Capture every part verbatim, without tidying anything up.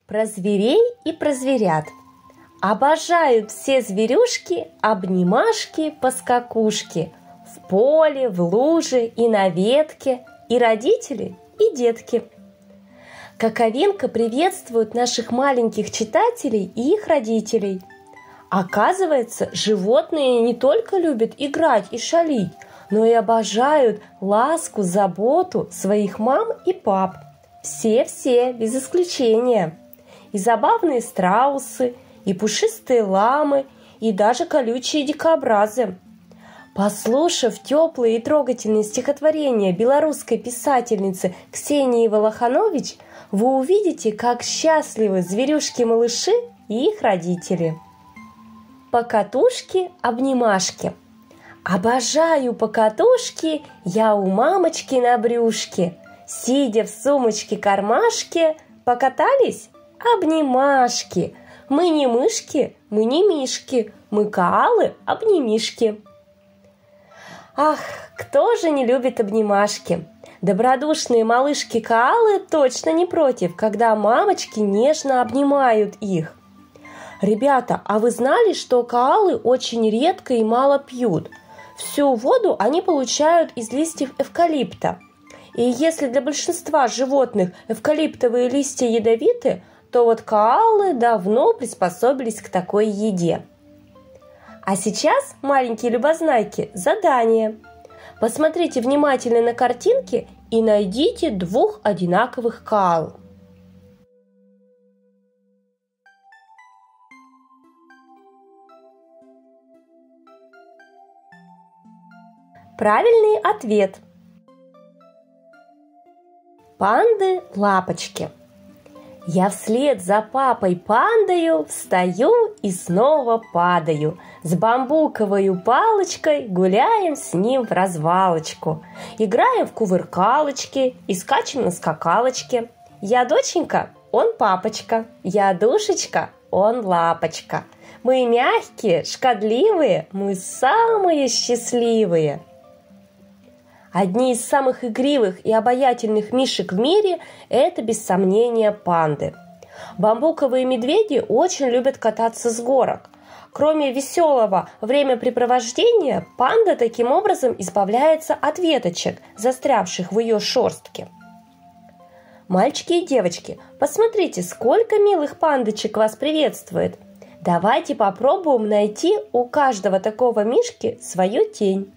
Про зверей и про зверят. Обожают все зверюшки обнимашки, поскакушки. В поле, в луже и на ветке, и родители, и детки. Коковинка приветствует наших маленьких читателей и их родителей. Оказывается, животные не только любят играть и шалить, но и обожают ласку, заботу своих мам и пап. Все-все, без исключения. И забавные страусы, и пушистые ламы, и даже колючие дикобразы. Послушав теплые и трогательные стихотворения белорусской писательницы Ксении Волоханович, вы увидите, как счастливы зверюшки-малыши и их родители. Покатушки-обнимашки. Обожаю покатушки я у мамочки на брюшке. Сидя в сумочке-кармашке, покатались обнимашки. Мы не мышки, мы не мишки, мы коалы-обнимишки. Ах, кто же не любит обнимашки? Добродушные малышки-коалы точно не против, когда мамочки нежно обнимают их. Ребята, а вы знали, что коалы очень редко и мало пьют? Всю воду они получают из листьев эвкалипта. И если для большинства животных эвкалиптовые листья ядовиты, то вот коалы давно приспособились к такой еде. А сейчас, маленькие любознайки, задание. Посмотрите внимательно на картинки и найдите двух одинаковых коал. Правильный ответ. Панды-лапочки. Я вслед за папой-пандою встаю и снова падаю. С бамбуковой палочкой гуляем с ним в развалочку. Играем в кувыркалочки и скачем на скакалочке. Я доченька, он папочка. Я душечка, он лапочка. Мы мягкие, шкодливые, мы самые счастливые. Одни из самых игривых и обаятельных мишек в мире – это, без сомнения, панды. Бамбуковые медведи очень любят кататься с горок. Кроме веселого времяпрепровождения, панда таким образом избавляется от веточек, застрявших в ее шерстке. Мальчики и девочки, посмотрите, сколько милых пандочек вас приветствует. Давайте попробуем найти у каждого такого мишки свою тень.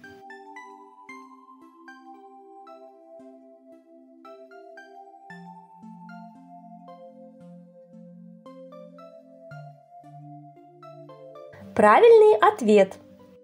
Правильный ответ.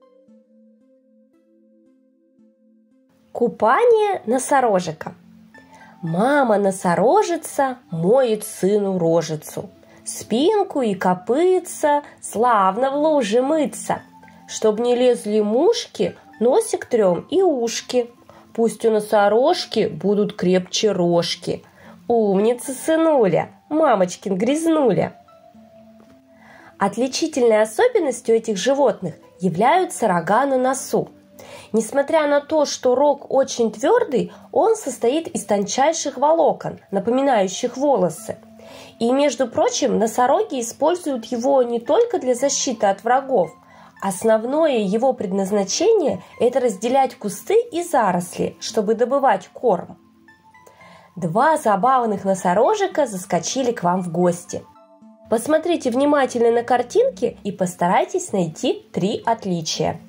Купание носорожика. Мама носорожица моет сыну рожицу. Спинку и копытца славно в луже мыться. Чтоб не лезли мушки, носик трем и ушки. Пусть у носорожки будут крепче рожки. Умница, сынуля, мамочкин грязнуля. Отличительной особенностью этих животных являются рога на носу. Несмотря на то, что рог очень твердый, он состоит из тончайших волокон, напоминающих волосы. И, между прочим, носороги используют его не только для защиты от врагов. Основное его предназначение – это разделять кусты и заросли, чтобы добывать корм. Два забавных носорожика заскочили к вам в гости. Посмотрите внимательно на картинки и постарайтесь найти три отличия.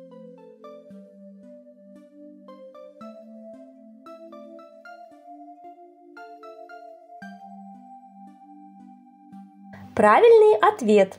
Правильный ответ.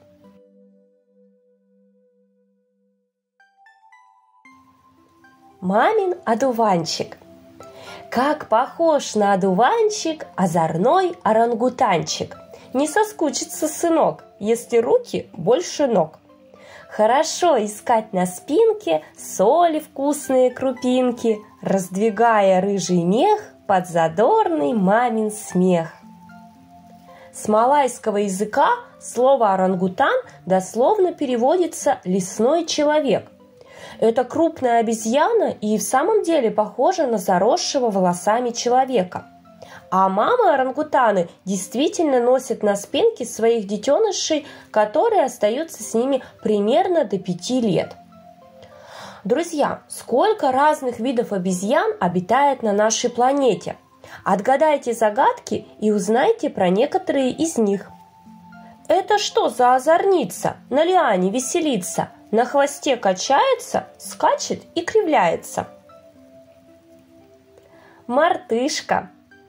Мамин одуванчик. Как похож на одуванчик озорной орангутанчик. Не соскучится сынок, если руки больше ног. Хорошо искать на спинке соли вкусные крупинки, раздвигая рыжий мех под задорный мамин смех. С малайского языка слово орангутан дословно переводится «лесной человек». Это крупная обезьяна и в самом деле похожа на заросшего волосами человека. А мамы-орангутаны действительно носят на спинке своих детенышей, которые остаются с ними примерно до пяти лет. Друзья, сколько разных видов обезьян обитает на нашей планете? Отгадайте загадки и узнайте про некоторые из них. Это что за озорница? На лиане веселится, на хвосте качается, скачет и кривляется. Мартышка.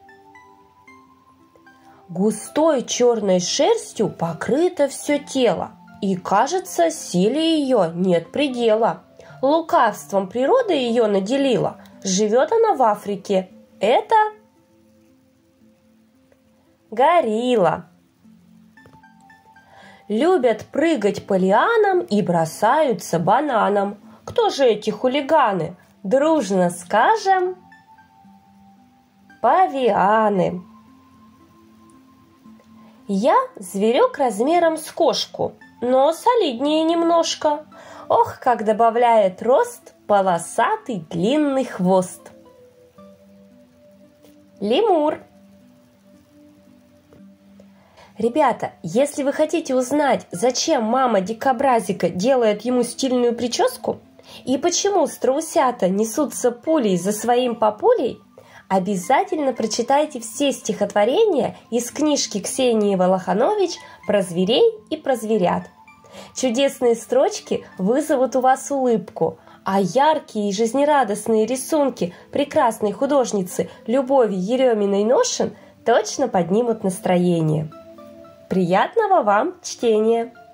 Густой черной шерстью покрыто все тело, и, кажется, силе ее нет предела. Лукавством природа ее наделила, живет она в Африке. Это горилла. Любят прыгать по лианам и бросаются бананом. Кто же эти хулиганы? Дружно скажем: павианы. Я зверек размером с кошку, но солиднее немножко. Ох, как добавляет рост полосатый длинный хвост. Лемур. Ребята, если вы хотите узнать, зачем мама дикобразика делает ему стильную прическу и почему страусята несутся пулей за своим папулей, обязательно прочитайте все стихотворения из книжки Ксении Волоханович про зверей и про зверят. Чудесные строчки вызовут у вас улыбку, а яркие и жизнерадостные рисунки прекрасной художницы Любови Ереминой-Ношин точно поднимут настроение. Приятного вам чтения!